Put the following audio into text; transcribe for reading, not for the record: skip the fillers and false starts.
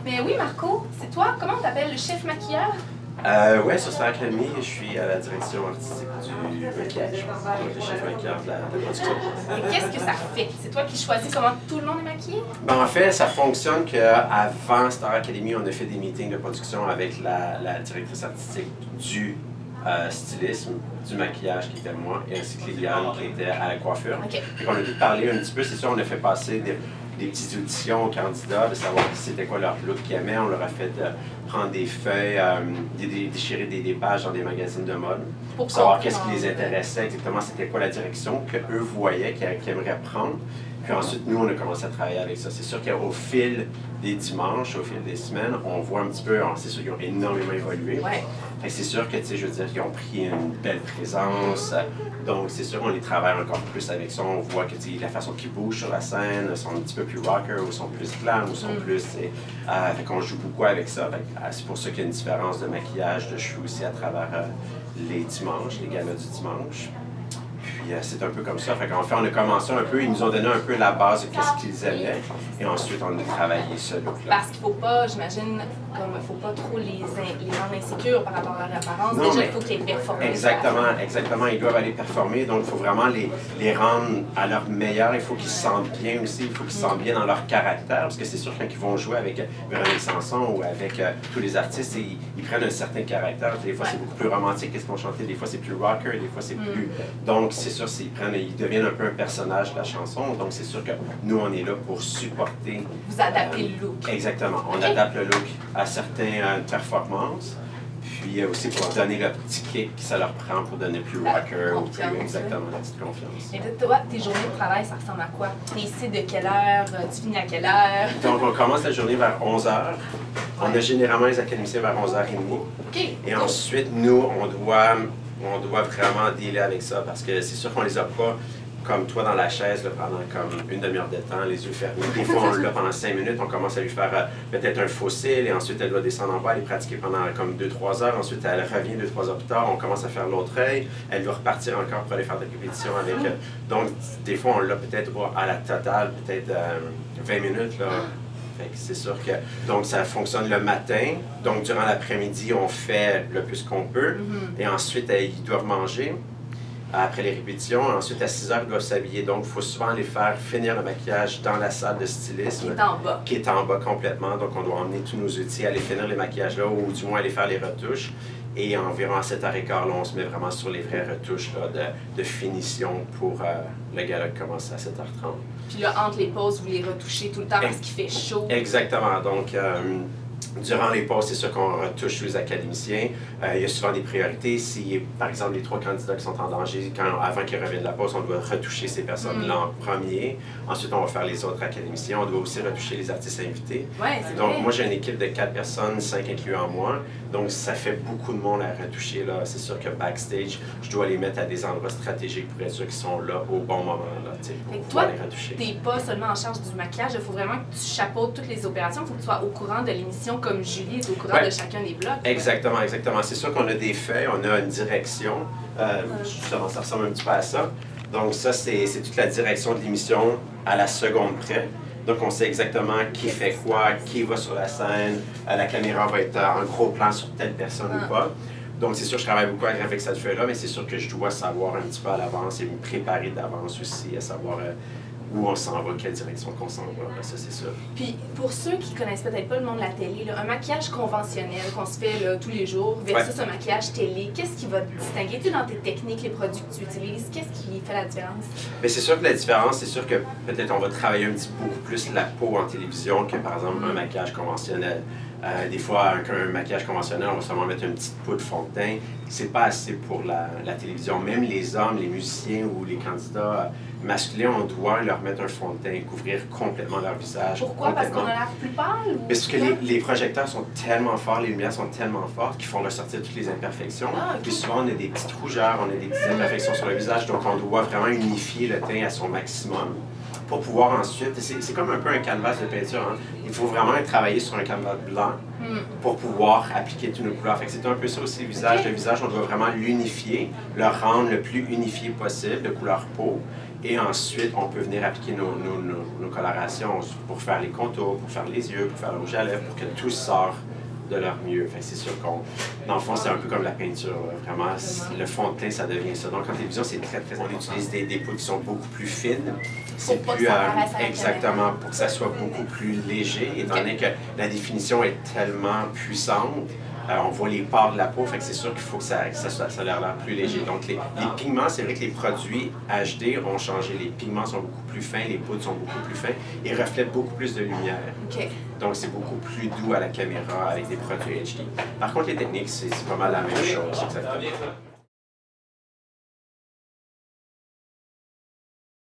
Mais oui, Marco, c'est toi. Comment on t'appelle? Le chef maquilleur? Oui, sur Star Academy, je suis à la direction artistique du maquillage. Donc, le chef maquilleur de la production. Et qu'est-ce que ça fait? C'est toi qui choisis comment tout le monde est maquillé? Ben, en fait, ça fonctionne qu'avant Star Academy, on a fait des meetings de production avec la directrice artistique du stylisme, du maquillage qui était moi, et ainsi que Liliane qui était à la coiffure. Okay. Et on a pu parler un petit peu, c'est sûr, on a fait passer des petites auditions aux candidats, de savoir c'était quoi leur look qu'ils aimaient. On leur a fait prendre des feuilles, déchirer des pages dans des magazines de mode pour savoir qu'est-ce qui les intéressait, exactement c'était quoi la direction qu'eux voyaient, qu'ils aimeraient prendre. Puis ensuite, nous, on a commencé à travailler avec ça. C'est sûr qu'au fil des dimanches, au fil des semaines, on voit un petit peu, c'est sûr qu'ils ont énormément évolué. Ouais. C'est sûr que, tu sais, je veux dire, qu'ils ont pris une belle présence. Donc, c'est sûr qu'on les travaille encore plus avec ça. On voit que, tu sais, la façon qu'ils bougent sur la scène, sont un petit peu plus rocker, ou sont plus glam, ou sont plus, fait qu'on joue beaucoup avec ça. C'est pour ça qu'il y a une différence de maquillage, de cheveux aussi à travers les dimanches, les galas du dimanche. Puis c'est un peu comme ça. Fait qu'en fait, on a commencé un peu, ils nous ont donné un peu la base de ce qu'ils aimaient. Et ensuite, on a travaillé ce look-là. Parce qu'il ne faut pas, j'imagine, comme il faut pas trop les rendre insécures par rapport à leur apparence. Non, déjà, il faut que les performer. Exactement. Ils doivent aller performer. Donc, il faut vraiment les rendre à leur meilleur. Il faut qu'ils se sentent bien aussi. Il faut qu'ils se sentent bien dans leur caractère. Parce que c'est sûr, quand ils vont jouer avec Véronique Sanson ou avec tous les artistes, ils prennent un certain caractère. Des fois, c'est beaucoup plus romantique qu'est-ce qu'on chantait. Des fois, c'est plus rocker. Des fois, c'est plus... Donc, c'est sûr, ils deviennent un peu un personnage de la chanson. Donc, c'est sûr que nous, on est là pour supporter... Vous adaptez le look. Exactement. On adapte le look à certaines performances. Puis aussi pour donner le petit kick que ça leur prend pour donner plus rocker ou plus exactement la petite confiance. Et toi, tes journées de travail, ça ressemble à quoi? Tu es ici de quelle heure? Tu finis à quelle heure? Donc, on commence la journée vers 11h. On a généralement les académiciens vers 11h30. Okay. Et ensuite, nous, on doit vraiment dealer avec ça parce que c'est sûr qu'on les a pas comme toi dans la chaise là, pendant comme une demi-heure de temps, les yeux fermés. Des fois, on l'a pendant 5 minutes, on commence à lui faire peut-être un faux cil et ensuite elle doit descendre en bas, aller pratiquer pendant comme 2-3 heures. Ensuite, elle revient 2-3 heures plus tard, on commence à faire l'autre œil. Elle doit repartir encore pour aller faire des répétitions avec. Donc, des fois, on l'a peut-être à la totale, peut-être 20 minutes. Là. C'est sûr que donc ça fonctionne le matin. Donc, durant l'après-midi, on fait le plus qu'on peut. Et ensuite, ils doivent manger. Après les répétitions, ensuite à 6 heures, ils doivent s'habiller. Donc, il faut souvent les faire finir le maquillage dans la salle de stylisme. Qui est en bas. Qui est en bas complètement. Donc, on doit emmener tous nos outils, aller finir les maquillages là, ou du moins aller faire les retouches. Et environ à 7h15, là, on se met vraiment sur les vraies retouches là, de finition pour le gala qui commence à 7h30. Puis là, entre les pauses, vous les retouchez tout le temps parce qu'il fait chaud. Exactement. Donc, durant les pauses, c'est sûr qu'on retouche les académiciens. Il y a souvent des priorités. Si, par exemple, les 3 candidats qui sont en danger, avant qu'ils reviennent de la pause, on doit retoucher ces personnes-là en premier. Ensuite, on va faire les autres académiciens. On doit aussi retoucher les artistes invités. Ouais, c'est Donc, vrai. moi, j'ai une équipe de 4 personnes, 5 incluant moi. Donc, ça fait beaucoup de monde à retoucher. C'est sûr que backstage, je dois les mettre à des endroits stratégiques pour être sûr qu'ils sont là au bon moment là, pour pouvoir les retoucher. Tu n'es pas seulement en charge du maquillage. Il faut vraiment que tu chapeautes toutes les opérations. Il faut que tu sois au courant de l'émission comme Julie est au courant de chacun des blocs. Exactement. C'est sûr qu'on a des feuilles, on a une direction. Justement, ça ressemble un petit peu à ça. Donc ça, c'est toute la direction de l'émission à la seconde près. Donc on sait exactement qui fait quoi, qui va sur la scène, la caméra va être en gros plan sur telle personne ou pas. Donc c'est sûr que je travaille beaucoup avec cette feuille-là, mais c'est sûr que je dois savoir un petit peu à l'avance et me préparer d'avance aussi, à savoir où on s'en va, quelle direction qu'on s'en va, ça c'est sûr. Puis pour ceux qui connaissent peut-être pas le monde de la télé, là, un maquillage conventionnel qu'on se fait là, tous les jours versus un maquillage télé, qu'est-ce qui va te distinguer? Tu sais, dans tes techniques, les produits que tu utilises, qu'est-ce qui fait la différence? Bien, c'est sûr que la différence, c'est sûr que peut-être on va travailler un petit beaucoup plus la peau en télévision que par exemple un maquillage conventionnel. Des fois, un maquillage conventionnel, on va seulement mettre une petite poudre fond de teint. C'est pas assez pour la télévision. Même les hommes, les musiciens ou les candidats masculins, on doit leur mettre un fond de teint, couvrir complètement leur visage. Pourquoi? Parce qu'on a l'air plus pâle? Parce que les projecteurs sont tellement forts, les lumières sont tellement fortes qu'ils font ressortir toutes les imperfections. Puis souvent, on a des petites rougeurs, on a des petites imperfections sur le visage, donc on doit vraiment unifier le teint à son maximum pour pouvoir ensuite... C'est comme un peu un canevas de peinture. Hein? Il faut vraiment travailler sur un canevas blanc pour pouvoir appliquer toutes nos couleurs. C'est un peu ça aussi le visage. Le visage, on doit vraiment l'unifier, le rendre le plus unifié possible de couleur peau. Et ensuite, on peut venir appliquer nos colorations pour faire les contours, pour faire les yeux, pour faire le rouge à lèvres, pour que tout sorte de leur mieux. C'est sûr qu'on, dans le fond, c'est un peu comme la peinture. Vraiment, le fond de teint, ça devient ça. Donc, en télévision, c'est très, très... On utilise des poudres qui sont beaucoup plus fines. C'est plus... exactement, pour que ça soit beaucoup plus léger, étant donné que la définition est tellement puissante. On voit les pores de la peau, fait que c'est sûr qu'il faut que ça ait l'air plus léger. Donc, les pigments, c'est vrai que les produits HD ont changé. Les pigments sont beaucoup plus fins, les poudres sont beaucoup plus fins et reflètent beaucoup plus de lumière. Donc, c'est beaucoup plus doux à la caméra avec des produits HD. Par contre, les techniques, c'est pas mal la même chose, exactement.